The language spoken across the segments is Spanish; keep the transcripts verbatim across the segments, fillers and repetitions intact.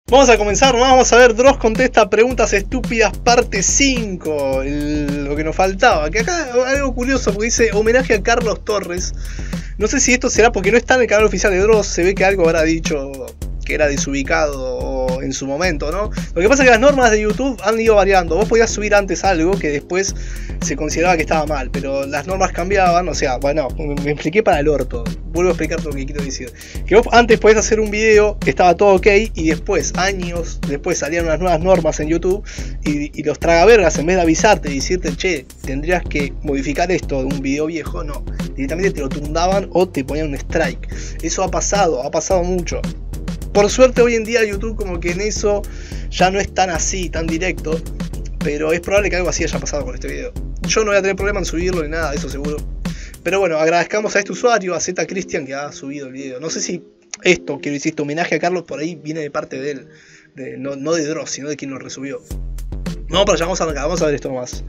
Vamos a comenzar, ¿no? Vamos a ver, Dross contesta preguntas estúpidas parte cinco, el, lo que nos faltaba. Que acá algo curioso, porque dice homenaje a Carlos Torres. No sé si esto será porque no está en el canal oficial de Dross, se ve que algo habrá dicho que era desubicado en su momento, ¿no? Lo que pasa es que las normas de YouTube han ido variando. Vos podías subir antes algo que después se consideraba que estaba mal, pero las normas cambiaban, o sea, bueno, me expliqué para el orto. Vuelvo a explicar lo que quiero decir. Que vos antes podías hacer un video que estaba todo ok y después, años después, salían unas nuevas normas en YouTube y, y los tragavergas, en vez de avisarte y decirte, che, tendrías que modificar esto de un video viejo, no. Directamente te lo tundaban o te ponían un strike. Eso ha pasado, ha pasado mucho. Por suerte hoy en día YouTube como que en eso ya no es tan así, tan directo. Pero es probable que algo así haya pasado con este video. Yo no voy a tener problema en subirlo ni nada, eso seguro. Pero bueno, agradezcamos a este usuario, a Z Cristian, que ha subido el video. No sé si esto, que lo hiciste homenaje a Carlos, por ahí viene de parte de él. De, no, no de Dross, sino de quien lo resubió. Vamos para allá, vamos a arrancar, vamos a ver esto nomás.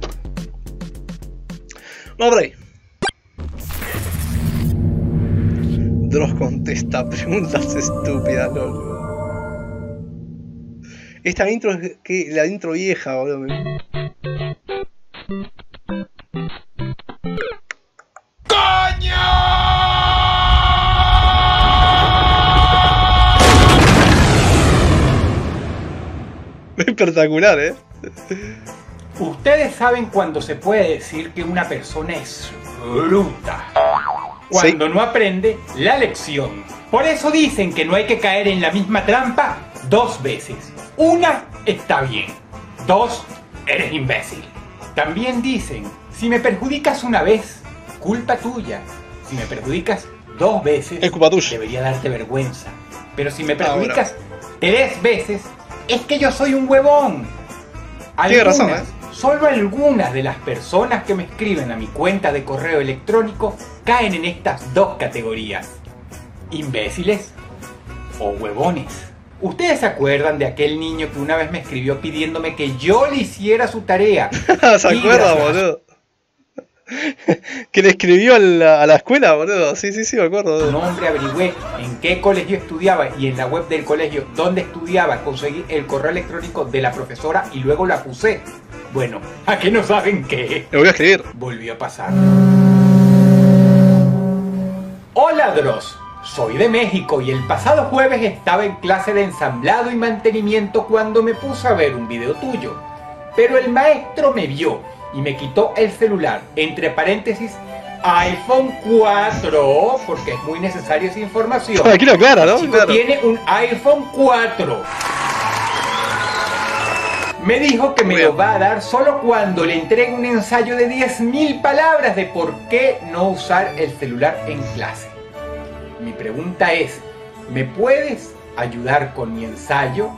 Vamos por ahí. Dross contesta preguntas estúpidas, loco. Esta intro es que la intro vieja, boludo. ¡Coño! Espectacular, ¿eh? Ustedes saben cuando se puede decir que una persona es bruta. Cuando sí. No aprende la lección. Por eso dicen que no hay que caer en la misma trampa dos veces. Una, está bien. Dos, eres imbécil. También dicen, si me perjudicas una vez, culpa tuya. Si me perjudicas dos veces, es culpa tuya. Debería darte vergüenza. Pero si me perjudicas ah, tres veces, es que yo soy un huevón. Tiene razón, ¿eh? Solo algunas de las personas que me escriben a mi cuenta de correo electrónico caen en estas dos categorías: imbéciles o huevones. ¿Ustedes se acuerdan de aquel niño que una vez me escribió pidiéndome que yo le hiciera su tarea? ¿Se acuerdan, boludo? Que le escribió a la, a la escuela, boludo. Sí, sí, sí, me acuerdo. Su nombre, averigüé en qué colegio estudiaba y en la web del colegio donde estudiaba conseguí el correo electrónico de la profesora y luego lo acusé. Bueno, ¿a qué no saben qué? Le voy a escribir. Volvió a pasar. Hola Dross, soy de México y el pasado jueves estaba en clase de ensamblado y mantenimiento cuando me puse a ver un video tuyo. Pero el maestro me vio y me quitó el celular, entre paréntesis, iPhone cuatro, porque es muy necesaria esa información. Aquí lo aclara, ¿no? El chico Claro. tiene un iPhone cuatro. Me dijo que me lo va a dar solo cuando le entregue un ensayo de diez mil palabras de por qué no usar el celular en clase. Mi pregunta es, ¿me puedes ayudar con mi ensayo?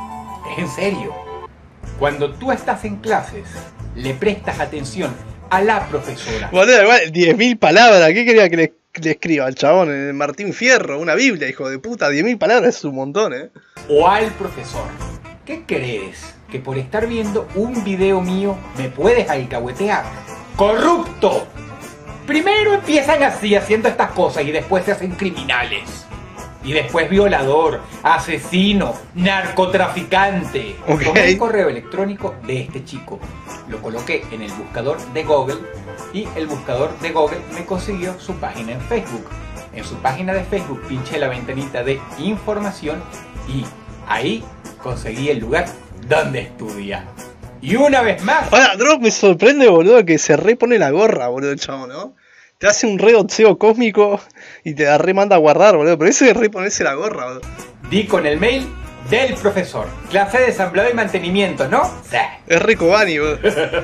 Es en serio. Cuando tú estás en clases, le prestas atención a la profesora. Boludo, igual, diez mil palabras. ¿Qué quería que le, le escriba al chabón? El Martín Fierro, una Biblia, hijo de puta. diez mil palabras es un montón, ¿eh? O al profesor. ¿Qué crees? ¿Que por estar viendo un video mío me puedes alcahuetear? ¡Corrupto! Primero empiezan así, haciendo estas cosas, y después se hacen criminales. Y después violador, asesino, narcotraficante. Okay. Tomé el correo electrónico de este chico, lo coloqué en el buscador de Google y el buscador de Google me consiguió su página en Facebook. En su página de Facebook pinché la ventanita de información y ahí conseguí el lugar donde estudia. Y una vez más... Ahora, Dross, me sorprende, boludo, que se repone la gorra, boludo, el chabón, ¿no? Te hace un re dotseo cósmico y te la remanda a guardar, boludo. Pero eso de reponerse la gorra, boludo. Di con el mail del profesor. Clase de ensamblado y mantenimiento, ¿no? Sí. Es rico Bani, boludo.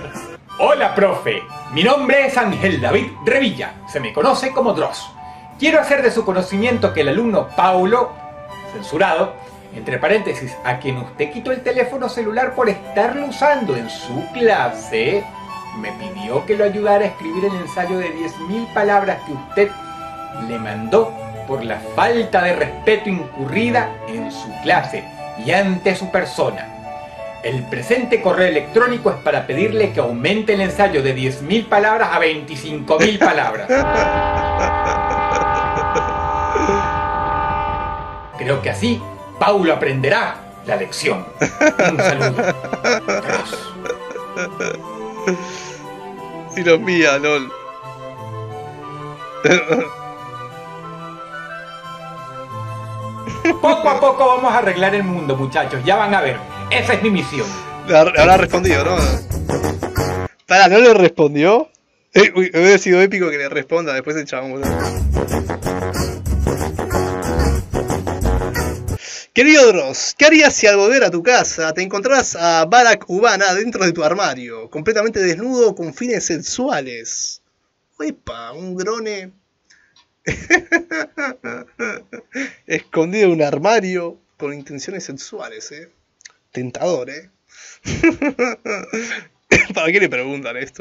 Hola, profe. Mi nombre es Ángel David Revilla. Se me conoce como Dross. Quiero hacer de su conocimiento que el alumno Paulo, censurado, entre paréntesis, a quien usted quitó el teléfono celular por estarlo usando en su clase, me pidió que lo ayudara a escribir el ensayo de diez mil palabras que usted le mandó por la falta de respeto incurrida en su clase y ante su persona. El presente correo electrónico es para pedirle que aumente el ensayo de diez mil palabras a veinticinco mil palabras. Creo que así Paulo aprenderá la lección. Un saludo. Dross. Y los mía, lol. Poco a poco vamos a arreglar el mundo, muchachos. Ya van a ver. Esa es mi misión. Le habrá respondido, ¿no? Para, ¿no le respondió? Eh, uy, hubiera sido épico que le responda después el chabón, boludo. Querido Dross, ¿qué harías si al volver a tu casa te encontrás a Barack Obama dentro de tu armario, completamente desnudo con fines sexuales? ¡Epa! Un drone escondido en un armario con intenciones sexuales, ¿eh? Tentador, ¿eh? ¿Para qué le preguntan esto?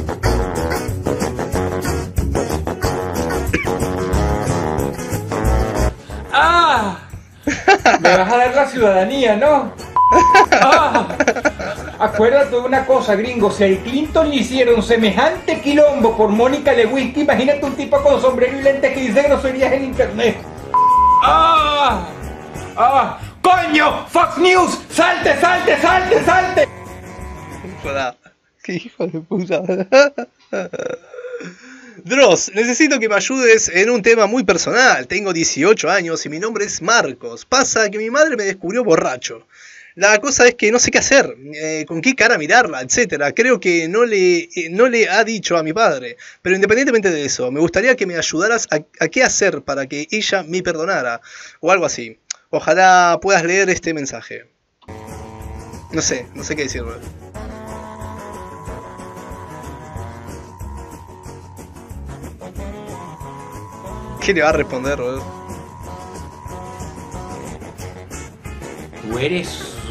¡Ah! Me vas a dar la ciudadanía, ¿no? ¡Ah! Acuérdate de una cosa, gringo. Si a Clinton le hicieron semejante quilombo por Mónica Lewinsky, imagínate un tipo con sombrero y lentes que dice groserías en internet. ¡Ah! ¡Ah! ¡Coño! ¡Fox News! ¡Salte, salte, salte, salte! Joder, qué hijo de puta. Dross, necesito que me ayudes en un tema muy personal. Tengo dieciocho años y mi nombre es Marcos. Pasa que mi madre me descubrió borracho. La cosa es que no sé qué hacer, eh, con qué cara mirarla, etcétera. Creo que no le, eh, no le ha dicho a mi padre. Pero independientemente de eso, me gustaría que me ayudaras a, a qué hacer para que ella me perdonara. O algo así. Ojalá puedas leer este mensaje. No sé, no sé qué decirle. ¿Qué le va a responder, boludo? Tú eres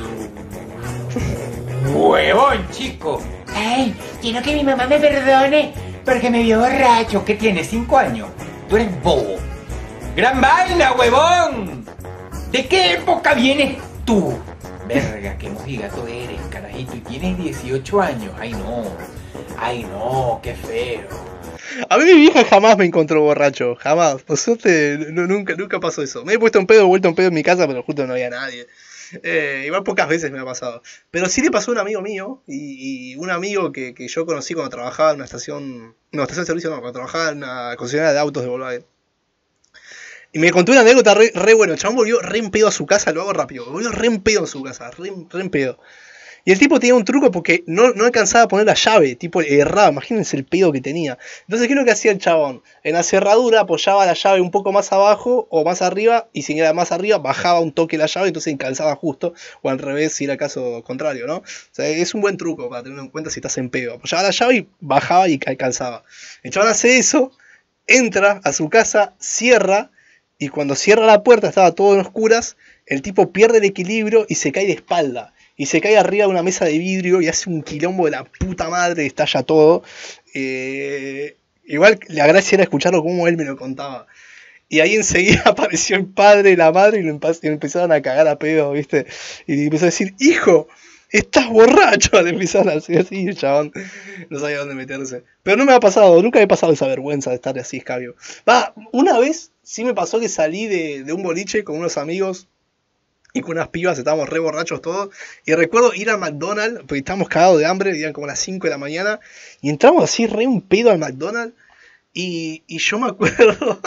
un huevón, chico. Ay, quiero que mi mamá me perdone porque me vio borracho. ¿Qué tienes? ¿Cinco años? Tú eres bobo. ¡Gran vaina, huevón! ¿De qué época vienes tú? Verga, qué mojigato eres, carajito. Y tienes dieciocho años. Ay, no. Ay, no, qué feo. A mí mi vieja jamás me encontró borracho, jamás. Por suerte, no, nunca, nunca pasó eso. Me he puesto un pedo, he vuelto un pedo en mi casa, pero justo no había nadie. Eh, igual pocas veces me ha pasado. Pero sí le pasó a un amigo mío, y, y un amigo que, que yo conocí cuando trabajaba en una estación, no, estación de servicio no, cuando trabajaba en una concesionaria de autos de Volkswagen. Y me contó una anécdota re, re bueno. El chabón volvió re en pedo a su casa, lo hago rápido. Volvió re en pedo a su casa, re, re en pedo. Y el tipo tenía un truco porque no, no alcanzaba a poner la llave, tipo erraba, imagínense el pedo que tenía. Entonces, ¿qué es lo que hacía el chabón? En la cerradura apoyaba la llave un poco más abajo o más arriba, y si era más arriba, bajaba un toque la llave, entonces calzaba justo, o al revés, si era el caso contrario, ¿no? O sea, es un buen truco para tenerlo en cuenta si estás en pedo. Apoyaba la llave y bajaba y calzaba. El chabón hace eso, entra a su casa, cierra, y cuando cierra la puerta, estaba todo en oscuras, el tipo pierde el equilibrio y se cae de espalda. Y se cae arriba de una mesa de vidrio y hace un quilombo de la puta madre, estalla todo. Eh, igual la gracia era escucharlo como él me lo contaba. Y ahí enseguida apareció el padre y la madre y lo, empe- y lo empezaron a cagar a pedo, ¿viste? Y empezó a decir, hijo, estás borracho. Le empezaron a decir así, el chabón no sabía dónde meterse. Pero no me ha pasado, nunca me ha pasado esa vergüenza de estar así escabio. Va, una vez sí me pasó que salí de, de un boliche con unos amigos y con unas pibas, estábamos re borrachos todos. Y recuerdo ir al McDonald's, porque estábamos cagados de hambre, eran como las cinco de la mañana. Y entramos así re un pedo al McDonald's. Y, y yo me acuerdo.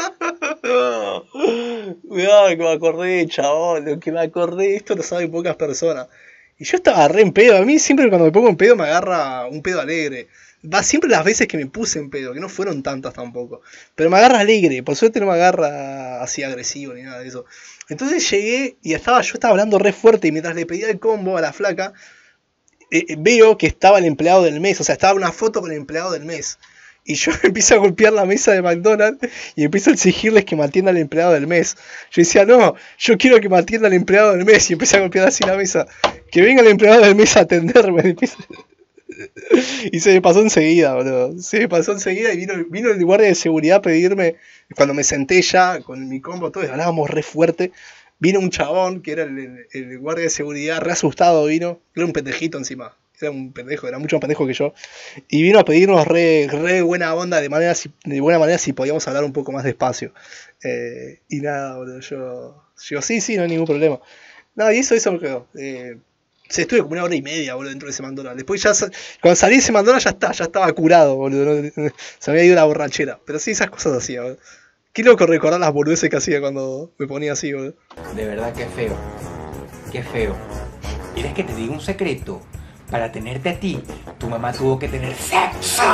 Cuidado que me acordé, chabón, lo que me acordé, esto lo saben pocas personas. Y yo estaba re en pedo. A mí siempre cuando me pongo en pedo me agarra un pedo alegre. Va siempre las veces que me puse en pedo, que no fueron tantas tampoco. Pero me agarra alegre, por suerte no me agarra así agresivo ni nada de eso. Entonces llegué y estaba, yo estaba hablando re fuerte y mientras le pedía el combo a la flaca, eh, veo que estaba el empleado del mes, o sea, estaba una foto con el empleado del mes. Y yo empiezo a golpear la mesa de McDonald's y empiezo a exigirles que me atienda al empleado del mes. Yo decía, no, yo quiero que me atienda al empleado del mes. Y empecé a golpear así la mesa. Que venga el empleado del mes a atenderme. Y se me pasó enseguida, boludo. Se me pasó enseguida y vino, vino el guardia de seguridad a pedirme. Cuando me senté ya con mi combo, todos hablábamos re fuerte. Vino un chabón que era el, el, el guardia de seguridad, re asustado vino. Era un pendejito encima. Era un pendejo, era mucho más pendejo que yo. Y vino a pedirnos re, re buena onda, de, manera, si, de buena manera, si podíamos hablar un poco más despacio. Eh, y nada, boludo, yo, yo sí, sí, no hay ningún problema. No, y eso, eso me quedó. Eh, se estuve como una hora y media, boludo, dentro de ese McDonald's. Después ya, cuando salí de ese McDonald's ya está, ya estaba curado, boludo. ¿No? Se me había ido la borrachera. Pero sí, esas cosas hacía, boludo. Qué loco recordar las boludeces que hacía cuando me ponía así, boludo. De verdad que feo. Qué feo. ¿Quieres que te diga un secreto? Para tenerte a ti, tu mamá tuvo que tener sexo.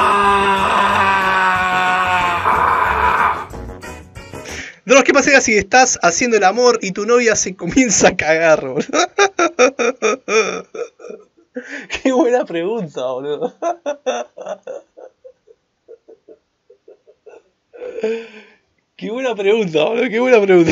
Dross, ¿qué pasa si estás haciendo el amor y tu novia se comienza a cagar, boludo? Qué buena pregunta, boludo. Qué buena pregunta, boludo, qué buena pregunta.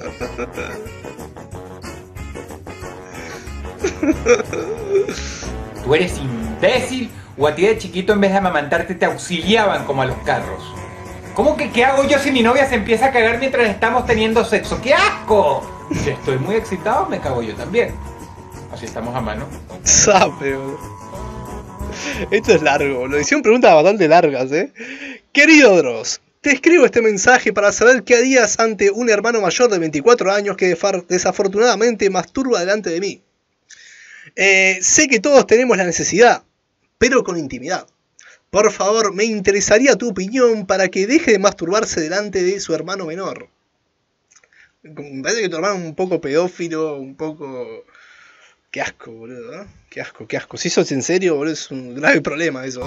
¿Tú eres imbécil o a ti de chiquito en vez de amamantarte te auxiliaban como a los carros? ¿Cómo que qué hago yo si mi novia se empieza a cagar mientras estamos teniendo sexo? ¡Qué asco! Si estoy muy excitado, me cago yo también. Así estamos a mano. Sabe, boludo. Esto es largo, boludo. Hicieron preguntas bastante largas, eh. Querido Dross, te escribo este mensaje para saber qué harías ante un hermano mayor de veinticuatro años que desafortunadamente masturba delante de mí. Eh, sé que todos tenemos la necesidad, pero con intimidad. Por favor, me interesaría tu opinión para que deje de masturbarse delante de su hermano menor. Me parece que tu hermano es un poco pedófilo, un poco... Qué asco, boludo, ¿eh? Qué asco, qué asco. Si eso es en serio, boludo, es un grave problema eso, ¿eh?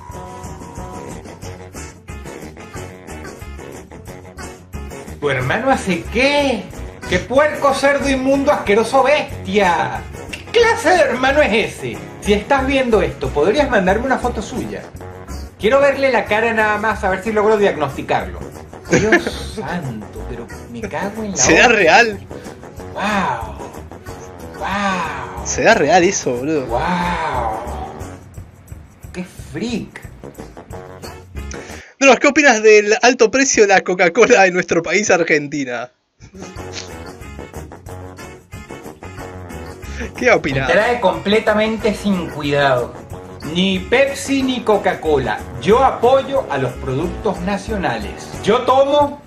¿Tu hermano hace qué? ¡Qué puerco, cerdo, inmundo, asqueroso, bestia! ¿Qué clase de hermano es ese? Si estás viendo esto, ¿podrías mandarme una foto suya? Quiero verle la cara nada más, a ver si logro diagnosticarlo. Dios santo, pero me cago en la... ¿Será real? ¡Wow! ¡Wow! ¿Será real eso, boludo? ¡Wow! ¡Qué freak! Dross, ¿qué opinas del alto precio de la Coca-Cola en nuestro país, Argentina? ¿Qué opinas? Me trae completamente sin cuidado. Ni Pepsi ni Coca-Cola. Yo apoyo a los productos nacionales. Yo tomo...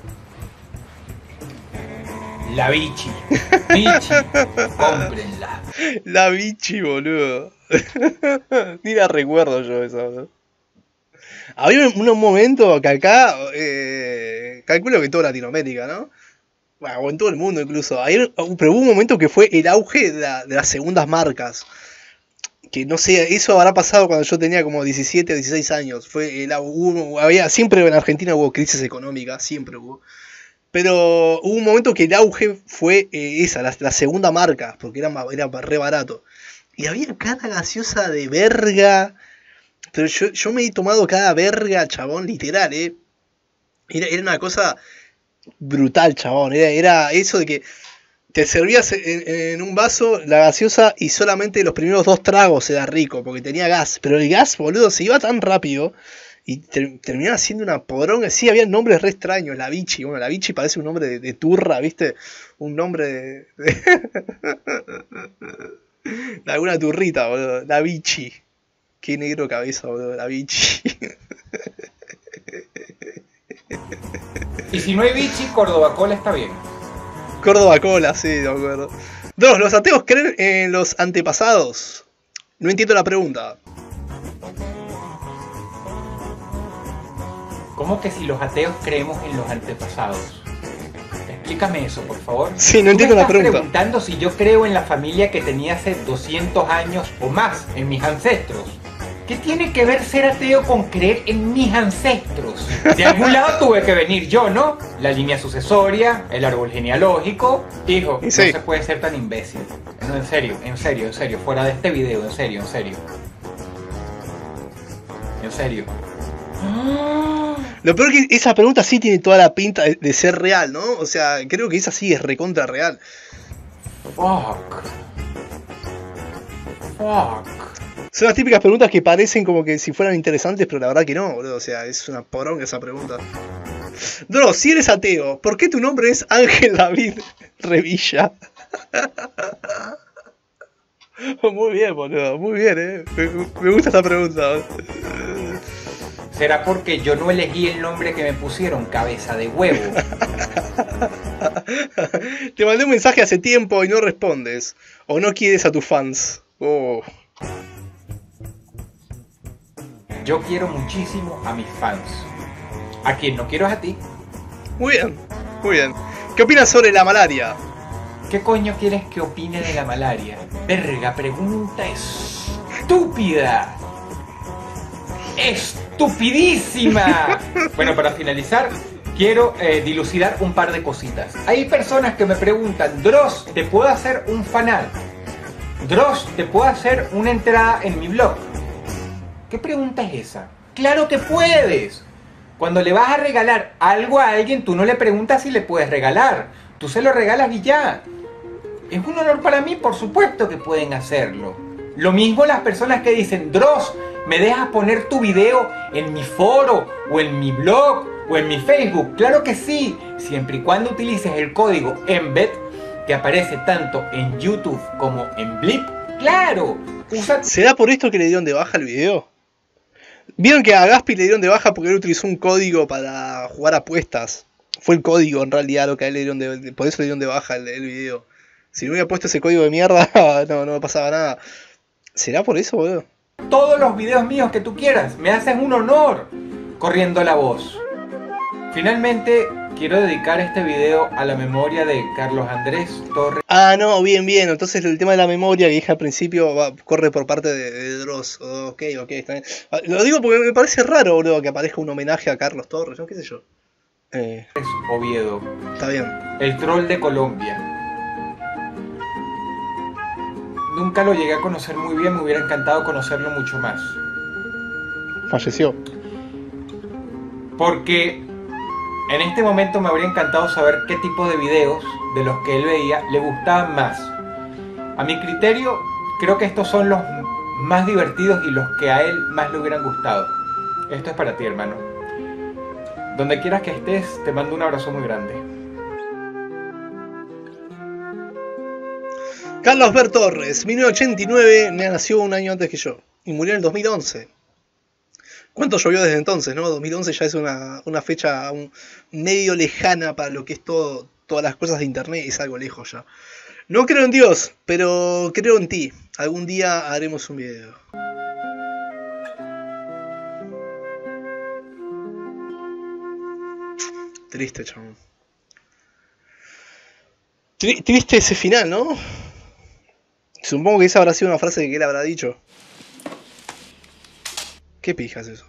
La Vichy. Vichy. Cómprenla. La Vichy, boludo. Ni la recuerdo yo esa, boludo. Había un, un momento que acá, eh, calculo que en toda Latinoamérica, ¿no? Bueno, o en todo el mundo incluso. Hay, pero hubo un momento que fue el auge de, la, de las segundas marcas. Que no sé, eso habrá pasado cuando yo tenía como diecisiete o dieciséis años. Fue el, hubo, había, siempre en Argentina hubo crisis económica, siempre hubo. Pero hubo un momento que el auge fue eh, esa, la, la segunda marca, porque era, era re barato. Y había cada gaseosa de verga. Pero yo, yo me he tomado cada verga, chabón, literal, eh. Era, era una cosa brutal, chabón. Era, era eso de que te servías en, en un vaso la gaseosa y solamente los primeros dos tragos era rico, porque tenía gas. Pero el gas, boludo, se iba tan rápido y ter, terminaba siendo una poronga. Sí, había nombres re extraños, la Vichy. Bueno, la Vichy parece un nombre de, de turra, ¿viste? Un nombre de... de, de alguna turrita, boludo. La Vichy. Qué negro cabeza, boludo, la Vichy. Y si no hay Vichy, Córdoba Cola está bien. Córdoba Cola, sí, de acuerdo. Dos, ¿los ateos creen en los antepasados? No entiendo la pregunta. ¿Cómo que si los ateos creemos en los antepasados? Explícame eso, por favor. Sí, no entiendo la pregunta. Me estás preguntando si yo creo en la familia que tenía hace doscientos años o más, en mis ancestros. ¿Qué tiene que ver ser ateo con creer en mis ancestros? De algún lado tuve que venir yo, ¿no? La línea sucesoria, el árbol genealógico. Hijo, sí. No se puede ser tan imbécil. No, en serio, en serio, en serio. Fuera de este video, en serio, en serio. En serio. Lo peor es que esa pregunta sí tiene toda la pinta de, de ser real, ¿no? O sea, creo que esa sí es recontra real. Fuck. Fuck. Son las típicas preguntas que parecen como que si fueran interesantes, pero la verdad que no, boludo. O sea, es una poronga esa pregunta. Dross, si eres ateo, ¿por qué tu nombre es Ángel David Revilla? Muy bien, boludo. Muy bien, eh. Me, me gusta esta pregunta. será porque yo no elegí el nombre que me pusieron, cabeza de huevo. Te mandé un mensaje hace tiempo y no respondes. O no quieres a tus fans. Oh. Yo quiero muchísimo a mis fans. A quien no quiero es a ti. Muy bien, muy bien. ¿Qué opinas sobre la malaria? ¿Qué coño quieres que opine de la malaria? Verga, pregunta estúpida. ¡Estupidísima! Bueno, para finalizar, quiero eh, dilucidar un par de cositas. Hay personas que me preguntan, Dross, ¿te puedo hacer un fanart? Dross, ¿te puedo hacer una entrada en mi blog? ¿Qué pregunta es esa? ¡Claro que puedes! Cuando le vas a regalar algo a alguien, tú no le preguntas si le puedes regalar. Tú se lo regalas y ya. Es un honor para mí, por supuesto que pueden hacerlo. Lo mismo las personas que dicen, Dross, ¿me dejas poner tu video en mi foro, o en mi blog, o en mi Facebook? Claro que sí, siempre y cuando utilices el código embed, que aparece tanto en YouTube como en Blip. ¡Claro! Usa... ¿Será por esto que le dieron de baja el video? Vieron que a Gaspi le dieron de baja porque él utilizó un código para jugar apuestas. Fue el código en realidad lo que a él le dieron de... Por eso le dieron de baja el, el video. Si no hubiera puesto ese código de mierda, no, no me pasaba nada. ¿Será por eso, boludo? Todos los videos míos que tú quieras, me haces un honor corriendo la voz. Finalmente, quiero dedicar este video a la memoria de Carlos Andrés Torres. Ah, no, bien, bien. Entonces el tema de la memoria que dije al principio va, corre por parte de, de Dross. Ok, ok, está bien. Lo digo porque me parece raro, boludo, que aparezca un homenaje a Carlos Torres, ¿no? ¿Qué sé yo? Eh, Oviedo. Está bien. El troll de Colombia. Nunca lo llegué a conocer muy bien, me hubiera encantado conocerlo mucho más. Falleció. Porque en este momento me habría encantado saber qué tipo de videos de los que él veía le gustaban más. A mi criterio, creo que estos son los más divertidos y los que a él más le hubieran gustado. Esto es para ti, hermano. Donde quieras que estés, te mando un abrazo muy grande. Carlos Ver Torres, mil novecientos ochenta y nueve, nació un año antes que yo. Y murió en el dos mil once. ¿Cuánto llovió desde entonces, no? dos mil once ya es una, una fecha un, medio lejana para lo que es todo, todas las cosas de internet, es algo lejos ya. No creo en Dios, pero creo en ti. Algún día haremos un video. Triste, chabón. Tri- triste ese final, ¿no? Supongo que esa habrá sido una frase que él habrá dicho. ¿Qué pija es eso?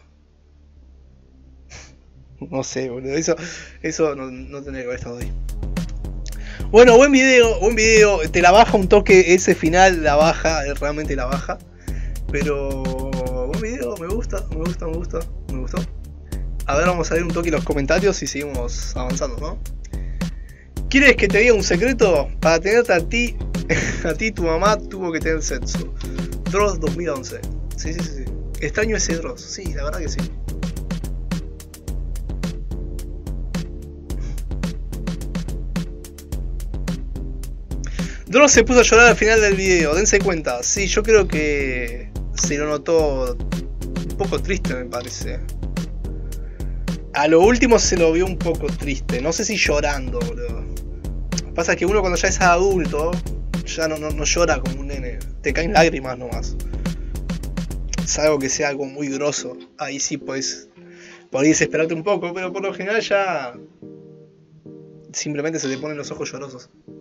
No sé, boludo. Eso, eso no, no tendría que haber estado ahí. Bueno, buen video, buen video. Te la baja un toque, ese final la baja, realmente la baja. Pero buen video, me gusta, me gusta, me gusta, me gustó. A ver, vamos a ver un toque los comentarios y seguimos avanzando, ¿no? ¿Quieres que te diga un secreto? Para tenerte a ti, a ti tu mamá tuvo que tener sexo. Dross dos mil once. Sí, sí, sí, sí. Extraño ese Dross, sí, la verdad que sí. Dross se puso a llorar al final del video, dense cuenta. Sí, yo creo que se lo notó un poco triste, me parece. A lo último se lo vio un poco triste, no sé si llorando, boludo. Pasa que uno cuando ya es adulto, ya no, no, no llora como un nene, te caen lágrimas nomás. Salvo que sea algo muy grosso, ahí sí podés, podés desesperarte un poco, pero por lo general ya simplemente se te ponen los ojos llorosos.